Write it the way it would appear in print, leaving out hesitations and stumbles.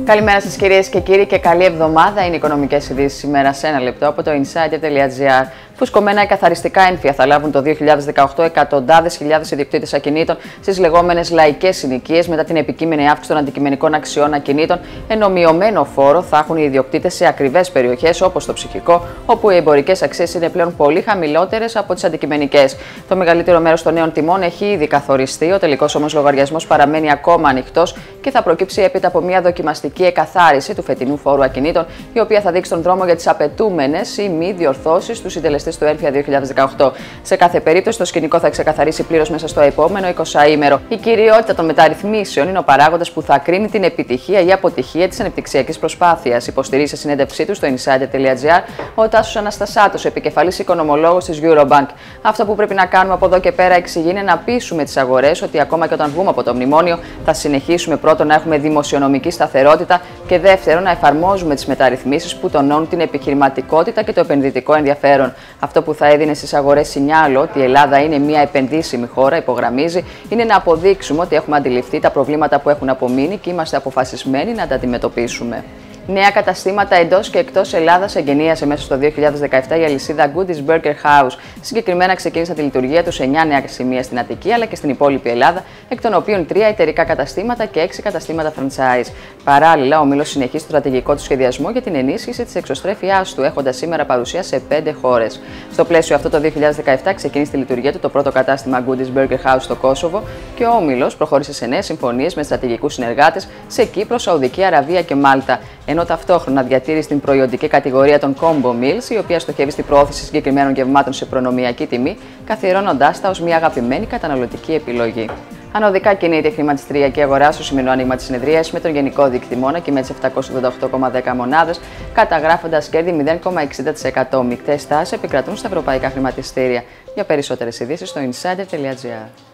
Καλημέρα σας κυρίες και κύριοι και καλή εβδομάδα. Είναι οι οικονομικές ειδήσεις σήμερα σε ένα λεπτό από το insider.gr. Φουσκωμένα καθαριστικά έμφυα θα λάβουν το 2018 εκατοντάδες χιλιάδες ιδιοκτήτες ακινήτων στις λεγόμενες λαϊκές συνοικίες μετά την επικείμενη αύξηση των αντικειμενικών αξιών ακινήτων, ενώ μειωμένο φόρο θα έχουν οι ιδιοκτήτες σε ακριβές περιοχές όπως το Ψυχικό, όπου οι εμπορικές αξίες είναι πλέον πολύ χαμηλότερες από τις αντικειμενικές. Το μεγαλύτερο μέρος των νέων τιμών έχει ήδη καθοριστεί, ο τελικός όμως λογαριασμός παραμένει ακόμα ανοιχτός και θα προκύψει έπειτα από μια δοκιμαστική εκαθάριση του φετινού φόρου ακινήτων, η οποία θα δείξει τον δρόμο για τις απαιτούμενες ή μη διορθώσεις του συντελεστές του έμφυα 2018. Σε κάθε περίπτωση, το σκηνικό θα ξεκαθαρίσει πλήρως μέσα στο επόμενο 20ήμερο. Η κυριότητα των μεταρρυθμίσεων είναι ο παράγοντας που θα κρίνει την επιτυχία ή αποτυχία της ανεπτυξιακής προσπάθειας, υποστηρίζει σε συνέντευξή του στο insider.gr ο Τάσος Αναστασάτος, επικεφαλής οικονομολόγος της Eurobank. Αυτό που πρέπει να κάνουμε από εδώ και πέρα, εξηγεί, είναι να πείσουμε τις αγορές ότι ακόμα και όταν βγούμε από το μνημόνιο, θα συνεχίσουμε πρώτον να έχουμε δημοσιονομική σταθερότητα και δεύτερον να εφαρμόζουμε τις μεταρρυθμίσεις που τονώνουν την επιχειρηματικότητα και το επενδυτικό ενδιαφέρον. Αυτό που θα έδινε στις αγορές σινιάλο ότι η Ελλάδα είναι μια επενδύσιμη χώρα, υπογραμμίζει, είναι να αποδείξουμε ότι έχουμε αντιληφθεί τα προβλήματα που έχουν απομείνει και είμαστε αποφασισμένοι να τα αντιμετωπίσουμε. Νέα καταστήματα εντός και εκτός Ελλάδας εγγενίασε μέσα στο 2017 η αλυσίδα Goodies Burger House. Συγκεκριμένα ξεκίνησε τη λειτουργία του σε 9 νέα σημεία στην Αττική αλλά και στην υπόλοιπη Ελλάδα, εκ των οποίων 3 εταιρικά καταστήματα και 6 καταστήματα franchise. Παράλληλα, ο όμιλος συνεχίζει το στρατηγικό του σχεδιασμό για την ενίσχυση της εξωστρέφειάς του, έχοντας σήμερα παρουσία σε 5 χώρες. Στο πλαίσιο αυτό, το 2017 ξεκίνησε τη λειτουργία του το πρώτο κατάστημα Goodies Burger House στο Κόσοβο και ο όμιλος προχώρησε σε νέες συμφωνίες με στρατηγικούς συνεργάτες σε Κύπρο, Σαουδική Αραβία και Μάλτα. Ενώ ταυτόχρονα διατήρησε την προϊόντική κατηγορία των Combo Meals, η οποία στοχεύει στην προώθηση συγκεκριμένων γευμάτων σε προνομιακή τιμή, καθιερώνοντάς τα ως μια αγαπημένη καταναλωτική επιλογή. Ανωδικά κινείται η χρηματιστηριακή αγορά στο σημερινό άνοιγμα της συνεδρίας, με τον γενικό δείκτη μόνο και με τις 788,10 μονάδες, καταγράφοντας κέρδη 0,60%. Μικτές τάσεις επικρατούν στα ευρωπαϊκά χρηματιστήρια. Για περισσότερες ειδήσεις στο insider.gr.